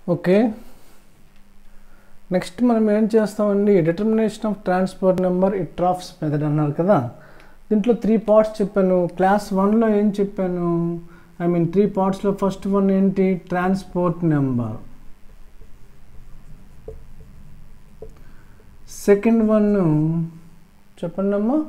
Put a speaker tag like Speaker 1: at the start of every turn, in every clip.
Speaker 1: Okay, next మనం ఏం చేస్తామండి, determination of transport number Hittorf's method అన్నారు కదా. దీంట్లో 3 పార్ట్స్ చెప్పాను. క్లాస్ 1లో ఏం చెప్పాను, 3 పార్ట్స్లో ఫస్ట్ వన్ ఏంటి, ట్రాన్స్పోర్ట్ నెంబర్. సెకండ్ వన్ చెప్పండి అమ్మా,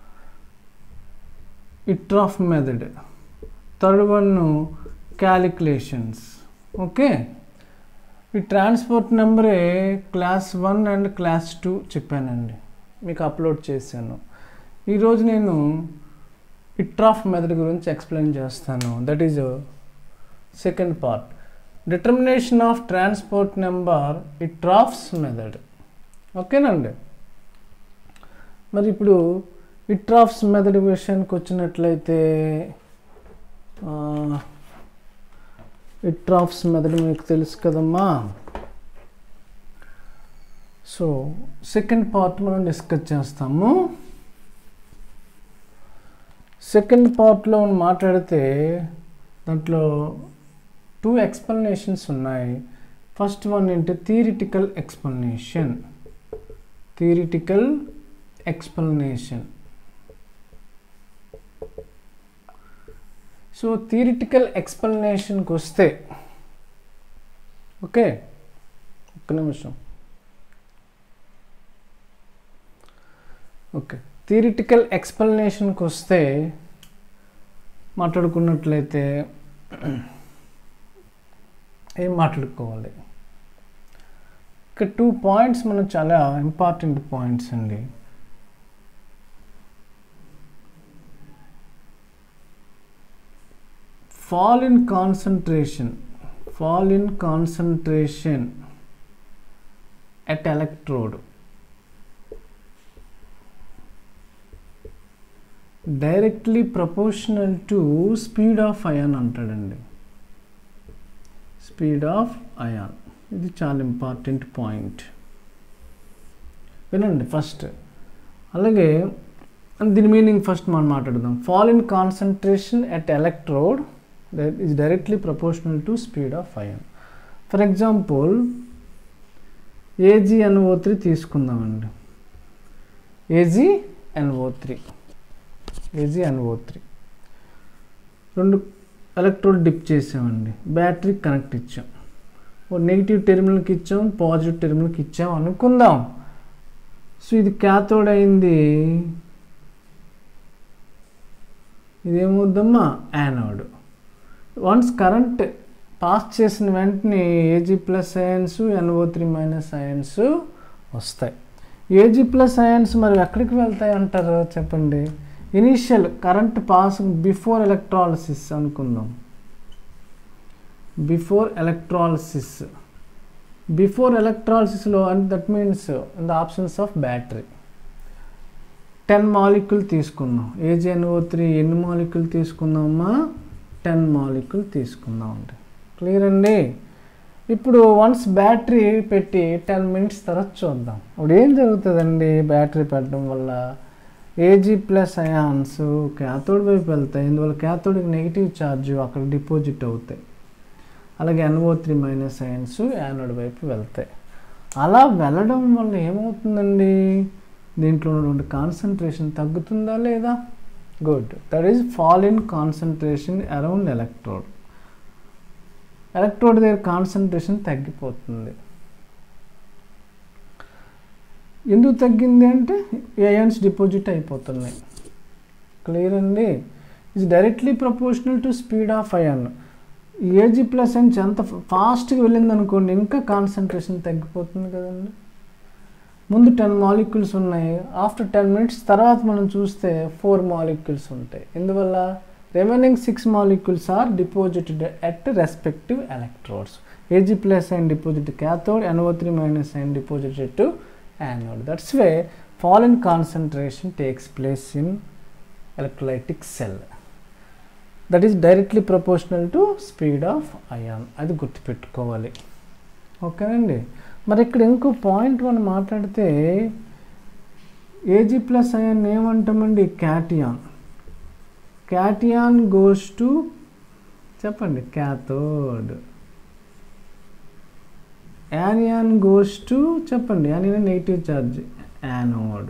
Speaker 1: Hittorf method. Third one calculations. Okay, ఈ ట్రాన్స్పోర్ట్ నెంబరే క్లాస్ 1 అండ్ క్లాస్ 2 చెప్పానండి, మీకు అప్లోడ్ చేశాను. ఈరోజు నేను ఇట్రాఫ్ మెథడ్ గురించి ఎక్స్ప్లెయిన్ చేస్తాను. That is second part, determination of transport number Hittorf's method. ఓకేనండి. మరి ఇప్పుడు ఇట్రాఫ్స్ మెథడ్ విషయానికి వచ్చినట్లయితే, ఇట్రాఫ్స్ మెథడ్ మీకు తెలుసు కదమ్మా. సో సెకండ్ పార్ట్ మనం డిస్కస్ చేస్తాము. సెకండ్ పార్ట్లో మాట్లాడితే దాంట్లో 2 ఎక్స్ప్లెనేషన్స్ ఉన్నాయి. ఫస్ట్ వన్ ఏంటి, theoretical explanation. Theoretical explanation. So theoretical ఎక్స్ప్లెనేషన్కి వస్తే, ఓకే ఒక్క నిమిషం. ఓకే, థియరిటికల్ ఎక్స్ప్లెనేషన్కి వస్తే మాట్లాడుకున్నట్లయితే ఏం మాట్లాడుకోవాలి, ఇక్కడ 2 పాయింట్స్ మనం చాలా ఇంపార్టెంట్ పాయింట్స్ అండి. fall in concentration at electrode directly proportional to speed of ion అంటాడండి. స్పీడ్ ఆఫ్ అయాన్, ఇది చాలా ఇంపార్టెంట్ పాయింట్, వినండి ఫస్ట్. అలాగే దీని మీనింగ్ ఫస్ట్ మనం మాట్లాడదాం. fall in concentration at electrode that is directly proportional to speed of ion. For example, AgNO3 తీసుకుందామండి. AgNO3 2 electrode dip చేసామండి, బ్యాటరీ కనెక్ట్ ఇచ్చాం, ఓ నెగిటివ్ టెర్మినల్కి ఇచ్చాం, పాజిటివ్ టెర్మినల్కి ఇచ్చాం అనుకుందాం. సో ఇది క్యాథోడ్ అయింది, ఇదేమవుద్దమ్మా యానోడ్. వన్స్ కరెంట్ పాస్ చేసిన వెంటనే Ag+ అయాన్స్, NO3- అయాన్స్ వస్తాయి. Ag+ అయాన్స్ మరి ఎక్కడికి వెళ్తాయి అంటారు చెప్పండి. Initial current pass before electrolysis అనుకుందాం. బిఫోర్ ఎలక్ట్రాలిసిస్లో అంటే that means in the options of battery 10 molecule తీసుకుందాం. AgNO3 ఎన్ని మాలిక్యూల్ తీసుకుందామా, 10 మాలిక్యూల్ తీసుకుందాం అండి. క్లియర్ అండి. ఇప్పుడు వన్స్ బ్యాటరీ పెట్టి 10 మినిట్స్ తర్వాత చూద్దాం అప్పుడు ఏం జరుగుతుందండి. బ్యాటరీ పెట్టడం వల్ల Ag+ అయాన్స్ క్యాథోడ్ వైపు వెళ్తాయి, ఇందువల్ల క్యాథోడ్కి నెగిటివ్ ఛార్జ్ అక్కడ డిపాజిట్ అవుతాయి. అలాగే NO3- అయాన్స్ యానోడ్ వైపు వెళ్తాయి. అలా వెళ్ళడం వల్ల ఏమవుతుందండి, దీంట్లో ఉన్నటువంటి కాన్సన్ట్రేషన్ తగ్గుతుందా లేదా. Good, that is fall in concentration around electrode. Electrode దగ్గర కాన్సన్ట్రేషన్ తగ్గిపోతుంది. ఎందుకు తగ్గింది అంటే అయాన్స్ డిపాజిట్ అయిపోతున్నాయి. క్లియర్ అండి. It's directly proportional to speed of ion. Ag+ ions ఎంత ఫాస్ట్గా వెళ్ళింది అనుకోండి, ఇంకా కాన్సన్ట్రేషన్ తగ్గిపోతుంది కదండి. ముందు 10 మాలిక్యూల్స్ ఉన్నాయి, ఆఫ్టర్ 10 మినిట్స్ తర్వాత మనం చూస్తే 4 మాలిక్యూల్స్ ఉంటాయి. ఇందువల్ల remaining 6 molecules are deposited at respective electrodes. Ag+ ion deposit cathode, NO3- ion deposited to anode. That's way fall in concentration takes place in electrolytic cell. That is directly proportional to speed of ion. అది గుర్తుపెట్టుకోవాలి. ఓకేనండి. మరి ఇక్కడ ఇంకో point మనం మాట్లాడితే Ag+ ion ఏమంటామండి, cation. Cation goes to చెప్పండి, క్యాథోడ్. యానియాన్ గోస్ టు చెప్పండి, యానియాన్ నెగిటివ్ ఛార్జ్ యానోడ్.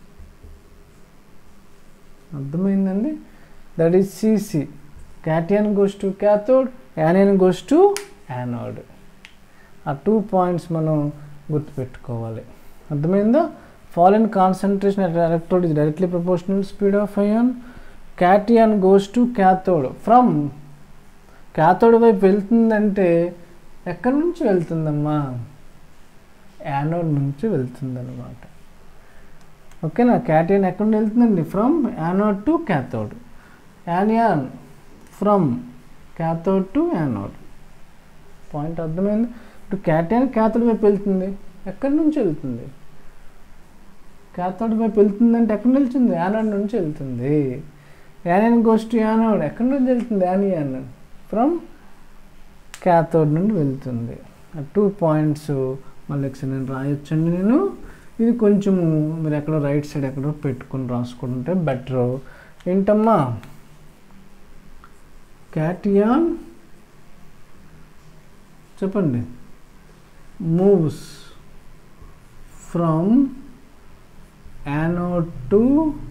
Speaker 1: అర్థమైందండి? That is CC. Cation goes to cathode, anion goes to anode. ఆ 2 పాయింట్స్ మనం గుర్తుపెట్టుకోవాలి. అర్థమైందా? fall in concentration at electrode is directly proportional to speed of ion. Cation goes to cathode. From cathode వైపు వెళ్తుందంటే ఎక్కడి నుంచి వెళ్తుందమ్మా? Anode నుంచి వెళ్తుందన్నమాట. ఓకేనా? క్యాటియన్ ఎక్కడి నుంచి వెళ్తుందండి? From anode to cathode. Anion from cathode to anode. Point అర్థమైంది? ఇప్పుడు క్యాటియన్ క్యాథోడ్ వైపు వెళ్తుంది, ఎక్కడి నుంచి వెళ్తుంది? క్యాథోడ్ వైపు వెళ్తుందంటే ఎక్కడి నుంచి వెళ్తుంది? యానోడ్ నుంచి వెళ్తుంది. యానియన్ గోస్ టు యానోడ్, ఎక్కడి నుంచి వెళ్తుంది? యానియన్ ఫ్రమ్ క్యాథోడ్ నుండి వెళ్తుంది. ఆ 2 పాయింట్స్ మళ్ళీ ఒకసారి నేను రాయొచ్చండి. నేను ఇది కొంచెము మీరు ఎక్కడో రైట్ సైడ్ ఎక్కడో పెట్టుకొని రాసుకుంటే బెటర్. ఏంటమ్మా? క్యాటియాన్ చెప్పండి moves from anode to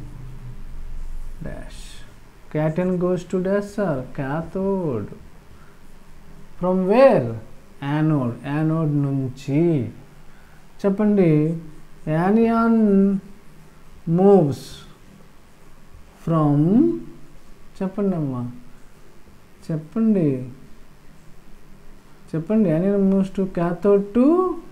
Speaker 1: dash. Cation goes to dash sir, cathode. From where? Anode. Anode nunchi. చెప్పండి. Anion moves from చెప్పండి అమ్మా, చెప్పండి. Anion moves to cathode to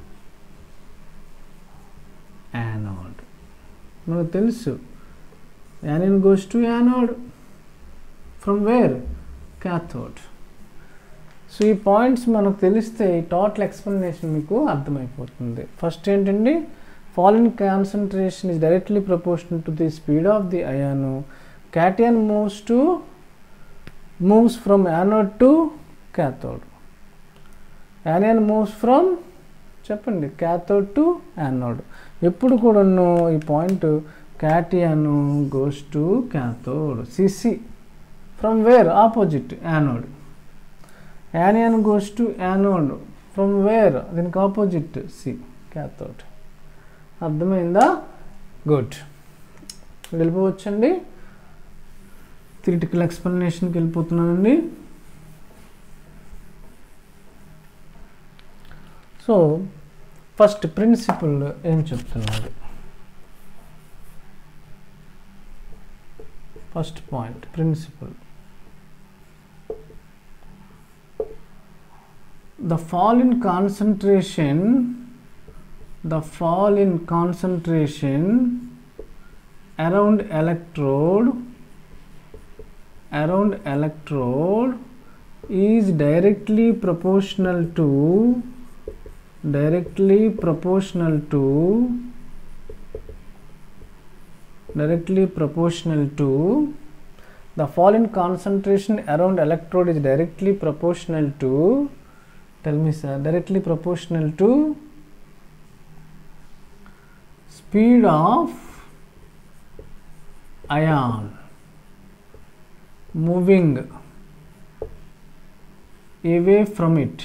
Speaker 1: anode. మనకు తెలుసు anion goes to anode. From where? Cathode. So ఈ points మనకు తెలిస్తే total explanation మీకు అర్థమైపోతుంది. ఫస్ట్ ఏంటండి? fall in concentration is directly proportional to the speed of the ion. Cation moves from anode to cathode. Anion moves from చెప్పండి cathode to anode. ఎప్పుడు కూడా ఈ point cation goes to cathode CC. From where? Opposite anode. Anion goes to anode from where? దీనికి opposite C cathode. అర్థమైందా? Good. వెళ్ళిపోవచ్చండి. Theoretical ఎక్స్ప్లెనేషన్కి వెళ్ళిపోతున్నానండి. So first principle ఏం చెప్తున్నారు? First point principle. The fall in concentration around electrode is directly proportional to the fall in concentration around electrode is directly proportional to, tell me sir, directly proportional to speed of ion moving away from it.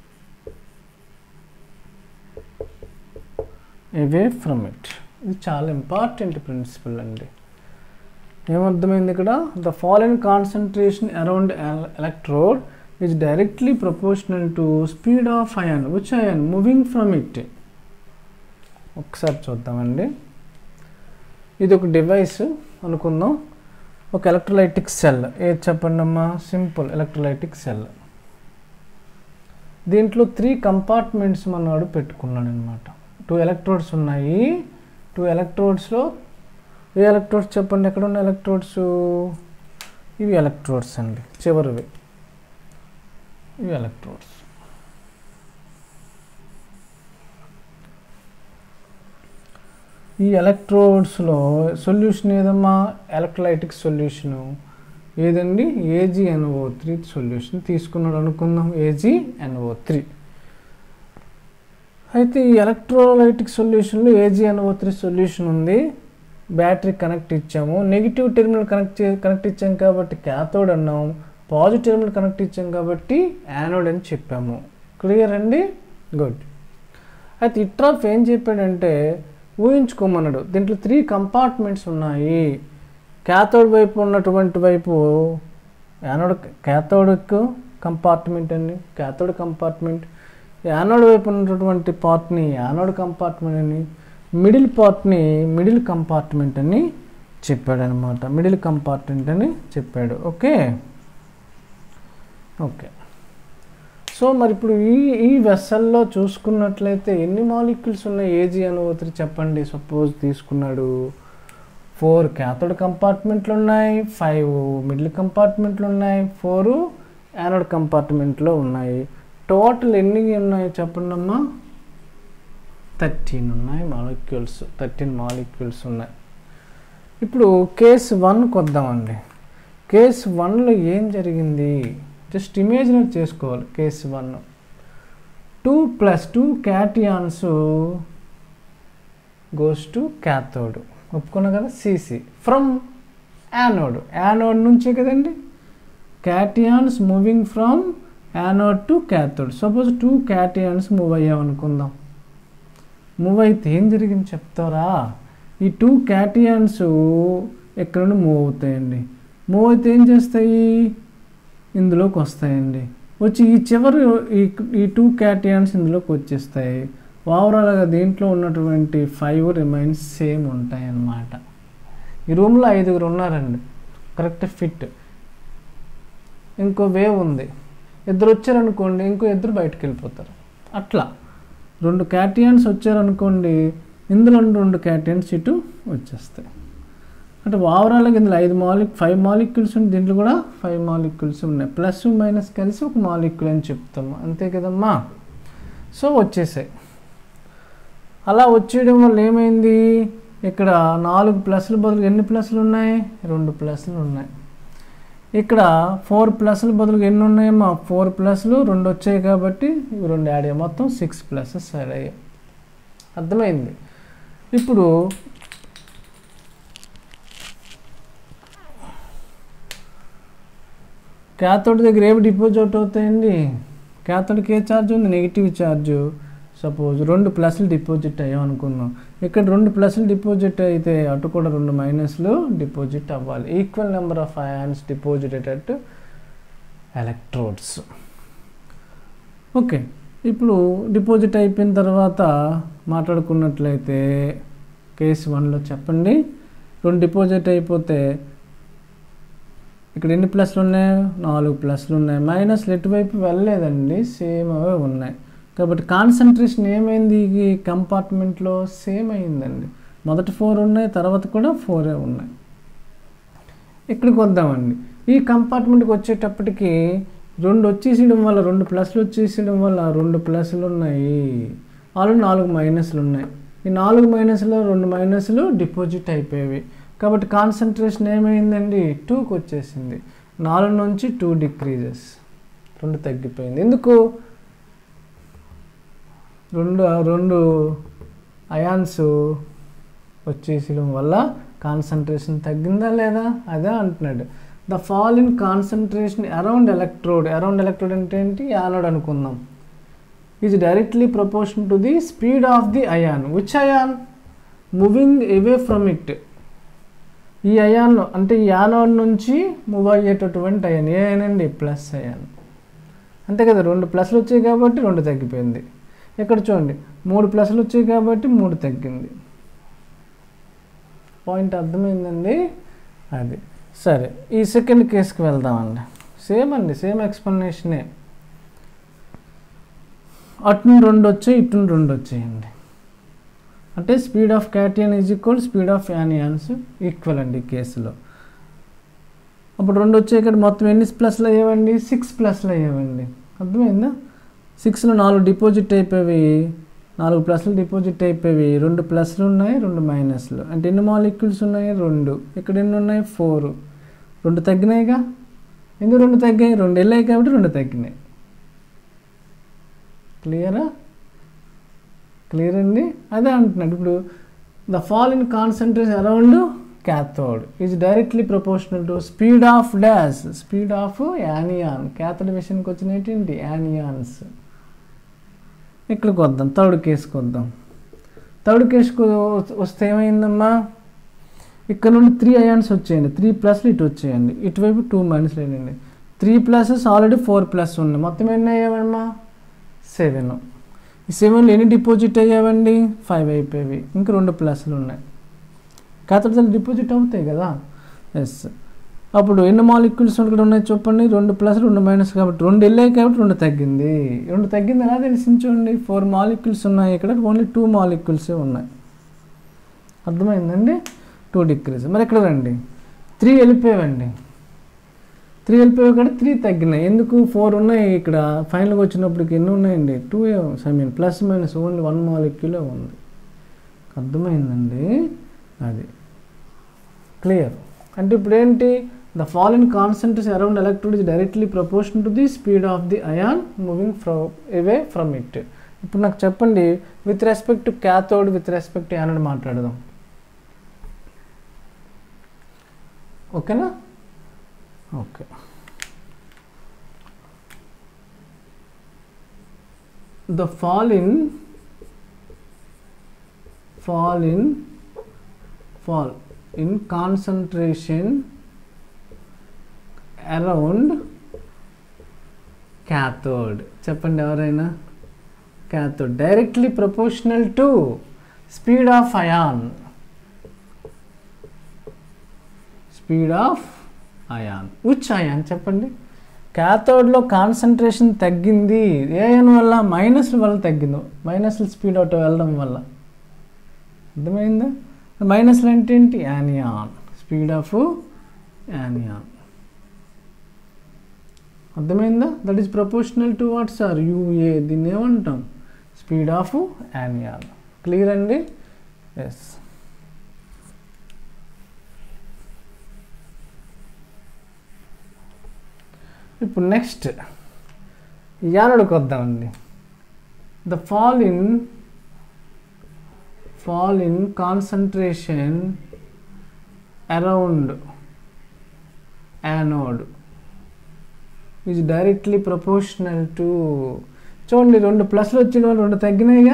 Speaker 1: ఇది చాలా important principle అండి. ఏమర్థమైంది ఇక్కడ? The fall in concentration around electrode is directly proportional to speed of ion. Which ion? Moving from it. ఒకసారి చూద్దామండి. ఇది ఒక device అనుకుందాం. ఒక ఎలక్ట్రోలైటిక్ సెల్. ఏది చెప్పండి అమ్మా? Simple electrolytic cell. దీంట్లో 3 కంపార్ట్మెంట్స్ మనవాడు పెట్టుకున్నాడు అనమాట. 2 ఎలక్ట్రోడ్స్ ఉన్నాయి. 2 ఎలక్ట్రోడ్స్లో ఏ ఎలక్ట్రోడ్స్ చెప్పండి? ఎక్కడ ఉన్న ఎలక్ట్రోడ్స్? ఇవి ఎలక్ట్రోడ్స్ అండి, చివరివి ఇవి ఎలక్ట్రోడ్స్. ఈ ఎలక్ట్రోడ్స్లో సొల్యూషన్ ఏదమ్మా? ఎలక్ట్రోలైటిక్ సొల్యూషను ఏదండి? AgNO3 సొల్యూషన్ తీసుకున్నాడు అనుకుందాం. AgNO3. అయితే ఈ ఎలక్ట్రోలైటిక్ సొల్యూషన్లో AgNO3 సొల్యూషన్ ఉంది. బ్యాటరీ కనెక్ట్ ఇచ్చాము. నెగిటివ్ టెర్మినల్ కనెక్ట్ ఇచ్చాం కాబట్టి క్యాథోడ్ అన్నాం. పాజిటివ్ టెర్మినల్ కనెక్ట్ ఇచ్చాం కాబట్టి యానోడ్ అని చెప్పాము. క్లియర్ అండి? గుడ్. అయితే ఇట్రాఫ్ ఏం చెప్పాడంటే ఊహించుకోమన్నాడు, దీంట్లో 3 కంపార్ట్మెంట్స్ ఉన్నాయి. క్యాథోడ్ వైపు ఉన్నటువంటి వైపు క్యాథోడిక్ కంపార్ట్మెంట్ అండి, క్యాథోడ్ కంపార్ట్మెంట్. యానోడ్ వైపు ఉన్నటువంటి పార్ట్ని యానోడ్ కంపార్ట్మెంట్ అని, మిడిల్ పార్ట్ని మిడిల్ కంపార్ట్మెంట్ అని చెప్పాడు అనమాట. మిడిల్ కంపార్ట్మెంట్ అని చెప్పాడు. ఓకే. సో మరి ఇప్పుడు ఈ వెసల్లో చూసుకున్నట్లయితే ఎన్ని మాలిక్యూల్స్ ఉన్నాయి AgNO3 చెప్పండి. సపోజ్ తీసుకున్నాడు 4 క్యాథోడ్ కంపార్ట్మెంట్లు ఉన్నాయి, 5 మిడిల్ కంపార్ట్మెంట్లు ఉన్నాయి, 4 యానోడ్ కంపార్ట్మెంట్లో ఉన్నాయి. టోటల్ ఎన్ని ఉన్నాయి చెప్పండి అమ్మా? 13 ఉన్నాయి మాలిక్యూల్స్. 13 మాలిక్యూల్స్ ఉన్నాయి. ఇప్పుడు కేస్ 1కి వద్దామండి. కేస్ 1లో ఏం జరిగింది జస్ట్ ఇమేజినేట్ చేసుకోవాలి. Case 1 2 + 2 cations goes to cathode, ఒప్పుకున్నా కదా. CC ఫ్రమ్ యానోడ్ నుంచే కదండి. Cations moving from anode to cathode. Suppose 2 cations move అయ్యామనుకుందాం. మూవ్ అయితే ఏం జరిగింది చెప్తారా? ఈ 2 క్యాటియాన్స్ ఎక్కడ నుండి మూవ్ అవుతాయండి. మూవ్ అయితే ఏం చేస్తాయి? ఇందులోకి వస్తాయండి. వచ్చి ఈ చివరి ఈ 2 క్యాటియాన్స్ ఇందులోకి వచ్చేస్తాయి. ఓవరాల్గా దీంట్లో ఉన్నటువంటి 5 రిమైన్స్ సేమ్ ఉంటాయి అన్నమాట. ఈ రూమ్లో 5 ఉన్నారండి, కరెక్ట్ ఫిట్. ఇంకో వేవ్ ఉంది, 2 వచ్చారనుకోండి, ఇంకో 2 బయటకు వెళ్ళిపోతారు. అట్లా 2 క్యాటియాన్స్ వచ్చారనుకోండి, ఇందులో 2 క్యాటియాన్స్ ఇటు వచ్చేస్తాయి. అంటే ఓవరాల్గా ఇందులో 5 మాలిక్యూల్స్ ఉన్నాయి, దీంట్లో కూడా 5 మాలిక్యూల్స్ ఉన్నాయి. ప్లస్ మైనస్ కలిసి ఒక మాలిక్యూల్ అని చెప్తాము, అంతే కదమ్మా. సో వచ్చేసాయి. అలా వచ్చేయడం వల్ల ఏమైంది? ఇక్కడ 4 ప్లస్ల బదులు ఎన్ని ప్లస్లు ఉన్నాయి? 2 ప్లస్లు ఉన్నాయి. ఇక్కడ 4 ప్లస్ల బదులు ఎన్ని ఉన్నాయమ్మా? 4 ప్లస్లు 2 వచ్చాయి కాబట్టి ఇవి 2 యాడ్ అయ్యాయి, మొత్తం 6 ప్లసెస్ యాడ్ అయ్యాయి. అర్థమైంది. ఇప్పుడు క్యాథోడ్ దగ్గర ఏమి డిపాజిట్ అవుతాయండి? క్యాథోడ్కి ఏ ఛార్జ్ ఉంది? Negative charge. సపోజ్ 2 ప్లస్లు డిపాజిట్ అయ్యాం అనుకున్నాం. ఇక్కడ 2 ప్లస్లు డిపాజిట్ అయితే అటు కూడా 2 మైనస్లు డిపాజిట్ అవ్వాలి. Equal number of ions deposited at electrodes. Okay. ఇప్పుడు డిపాజిట్ అయిపోయిన తర్వాత మాట్లాడుకున్నట్లయితే కేసు 1లో చెప్పండి. 2 డిపాజిట్ అయిపోతే ఇక్కడ ఎన్ని ప్లస్లు ఉన్నాయి? 4 ప్లస్లు ఉన్నాయి. మైనస్లు ఎటువైపు వెళ్ళలేదండి, సేమ్ అవే ఉన్నాయి. కాబట్టి కాన్సన్ట్రేషన్ ఏమైంది? ఈ కంపార్ట్మెంట్లో సేమ్ అయిందండి. మొదట 4 ఉన్నాయి, తర్వాత కూడా 4 ఉన్నాయి. ఇక్కడికి వద్దామండి. ఈ కంపార్ట్మెంట్కి వచ్చేటప్పటికి 2 వచ్చేసేయడం వల్ల 2 ప్లస్లు వచ్చేసేయడం వల్ల 2 ప్లస్లు ఉన్నాయి, ఆల్రెడీ 4 మైనస్లు ఉన్నాయి. ఈ 4 మైనస్లో 2 మైనస్లు డిపాజిట్ అయిపోయేవి. కాబట్టి కాన్సన్ట్రేషన్ ఏమైందండి? 2కి వచ్చేసింది. 4 నుంచి 2 డిక్రీజెస్, 2 తగ్గిపోయింది. ఎందుకు? 2 అయాన్స్ వచ్చేసడం వల్ల కాన్సన్ట్రేషన్ తగ్గిందా లేదా? అదే అంటున్నాడు. The fall in concentration around electrode. Around electrode అంటే ఏంటి? యానోడ్ అనుకుందాం. Is directly proportion to the speed of the ion. Which ion? Moving away from it. ఈ అయాన్ అంటే యానోడ్ నుంచి మూవ్ అయ్యేటటువంటి అయాన్ ఏ అయాన్ అండి? Plus ion. అంతే కదా. 2 ప్లస్లు వచ్చాయి కాబట్టి 2 తగ్గిపోయింది. ఇక్కడ చూడండి 3 ప్లస్లు వచ్చాయి కాబట్టి 3 తగ్గింది. పాయింట్ అర్థమైందండి. అది సరే. ఈ సెకండ్ కేసుకి వెళ్దామండి. సేమ్ అండి, సేమ్ ఎక్స్ప్లెనేషనే. అటు 2 వచ్చాయి, ఇటు 2 వచ్చాయండి. అంటే speed of cation is equal speed of anions equal అండి ఈ కేసులో. అప్పుడు 2 వచ్చాయి, ఇక్కడ మొత్తం ఎన్ని ప్లస్లు అయ్యేవండి? 6 ప్లస్లు అయ్యేవండి. అర్థమైందా? 6లో 4 డిపాజిట్ అయిపోయి, 4 ప్లస్లు డిపాజిట్ అయిపోయి, 2 ప్లస్లు ఉన్నాయి, 2 మైనస్లు. అంటే ఎన్ని మాలిక్యూల్స్ ఉన్నాయి? 2. ఇక్కడ ఎన్ని ఉన్నాయి? 4. 2 తగ్గినాయిగా. ఎందుకు 2 తగ్గాయి? 2 వెళ్ళాయి కాబట్టి 2 తగ్గినాయి. క్లియరా? క్లియర్ అండి. అదే అంటున్నాడు. ఇప్పుడు the fall in concentration around cathode is directly proportional to speed of dash, speed of anion. Cathode విషయానికి వచ్చినటువంటి anions. ఇక్కడికి వద్దాం, థర్డ్ కేసుకి వద్దాం. థర్డ్ కేసుకు వస్తే ఏమైందమ్మా, ఇక్కడ నుండి 3 అయాన్స్ వచ్చేయండి, 3 ప్లస్లు ఇటు వచ్చేయండి, ఇటువైపు 2 మైనస్లు వేయండి. 3 ప్లసెస్ ఆల్రెడీ 4 ప్లస్ ఉన్నాయి, మొత్తం ఎన్ని అయ్యావమ్మా 7. ఈ 7లో ఎన్ని డిపాజిట్ అయ్యావండి 5 అయిపోయేవి, ఇంకా 2 ప్లస్లు ఉన్నాయి. క్యాథోడ్ డిపాజిట్ అవుతాయి కదా. ఎస్, అప్పుడు ఎన్ని మాలిక్యూల్స్ ఇక్కడ ఉన్నాయి చెప్పండి, 2 ప్లస్ 2 మైనస్, కాబట్టి 2 వెళ్ళాయి కాబట్టి 2 తగ్గింది. 2 తగ్గింది ఎలా తెలిసింది చూడండి, 4 మాలిక్యూల్స్ ఉన్నాయి, ఇక్కడ ఓన్లీ 2 మాలిక్యూల్సే ఉన్నాయి. అర్థమైందండి, 2 డిక్రీజ్. మరి ఇక్కడ రండి, 3 వెళ్ళిపోయావండి, 3 వెళ్ళిపోయావు ఇక్కడ 3 తగ్గినాయి. ఎందుకు 4 ఉన్నాయి ఇక్కడ, ఫైనల్గా వచ్చినప్పటికి ఎన్ని ఉన్నాయండి 2, ప్లస్ మైనస్ ఓన్లీ 1 మాలిక్యూలే ఉంది. అర్థమైందండి, అది క్లియర్. అంటే ఇప్పుడు ఏంటి, the fall in concentration around electrode is directly proportional to the speed of the ion moving away from it. ఇప్పుడు నాకు చెప్పండి, with respect to cathode, with respect to anode మాట్లాడదాం, ఓకేనా? Okay, the fall in concentration around cathode, చెప్పండి ఎవరైనా. Cathode directly proportional to speed of ion, speed of ion. Which ion చెప్పండి, క్యాథోడ్లో concentration తగ్గింది ఏ అయాన్ వల్ల, మైనస్ల వల్ల తగ్గింది, మైనస్ల స్పీడ్ అవుట్ వెళ్ళడం వల్ల. అర్థమైందా, మైనస్లు అంటే ఏంటి, యానియాన్, స్పీడ్ ఆఫ్ యానియాన్. అర్థమైందా, that is proportional to what sir, UA, దీన్ని ఏమంటాం, స్పీడ్ ఆఫ్ యానియాన్. క్లియర్ అండి, ఎస్. ఇప్పుడు నెక్స్ట్ యానోడ్కి వద్దామండి. The fall in concentration around anode is directly proportional to, చూడండి 2 ప్లస్లు వచ్చిన వాళ్ళు 2 తగ్గినాయిగా.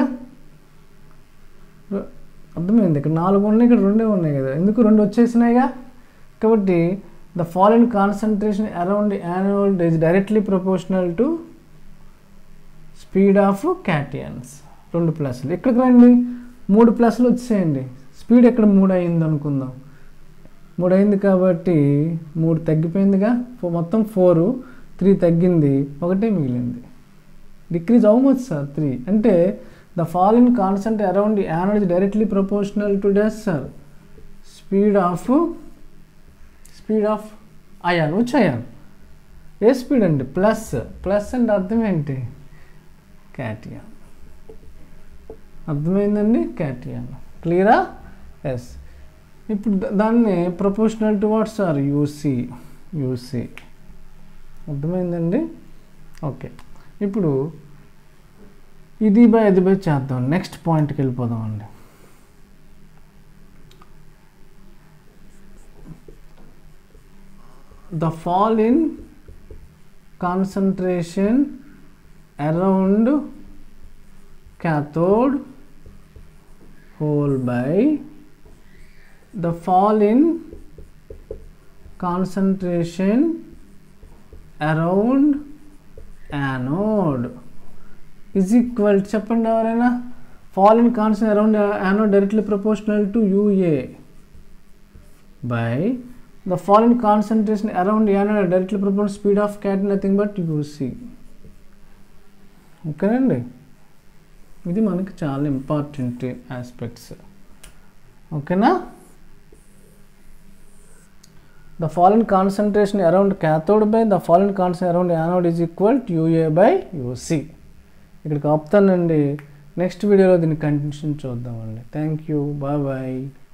Speaker 1: అర్థమైంది, ఇక్కడ 4 ఉన్నాయి, ఇక్కడ 2 ఉన్నాయి కదా, ఎందుకు 2 వచ్చేసినాయిగా. కాబట్టి the fall in concentration around anode is directly proportional to speed of cations. 2 ప్లస్లు, ఇక్కడికి రండి, 3 ప్లస్లు వచ్చేయండి, స్పీడ్ ఎక్కడ 3 అయింది అనుకుందాం, 3 అయింది కాబట్టి 3 తగ్గిపోయిందిగా, మొత్తం 4, 3 తగ్గింది, 1 మిగిలింది. డిక్రీజ్ హౌ మచ్ సార్ 3, అంటే the fall in concentration around the anode is directly proportional to this sir speed of ion. which ion, ఏ స్పీడ్ అండి, ప్లస్. ప్లస్ అంటే అర్థం ఏంటి, క్యాటియాన్. అర్థమైందండి, క్యాటియాన్. క్లియరా, ఎస్. ఇప్పుడు దాన్ని proportional to what sir, UC. అర్థమైందండి, ఓకే. ఇప్పుడు ఇది బై చేద్దాం, నెక్స్ట్ పాయింట్కి వెళ్ళిపోదాం అండి. The fall in concentration around cathode whole by the fall in concentration around anode is equal, చెప్పండి ఎవరైనా, fall in concentration around anode directly proportional to UA by the fall in concentration around anode directly proportional speed of cat, nothing but UC. ఓకేనండి, ఇది మనకి చాలా important aspects, ఓకేనా. the fall in concentration around cathode by the fall in concentration around anode is equal to UA by UC. ఇక్కడికి ఆపుతానండి, next వీడియోలో దీన్ని continuation చూద్దామండి. Thank you, bye bye.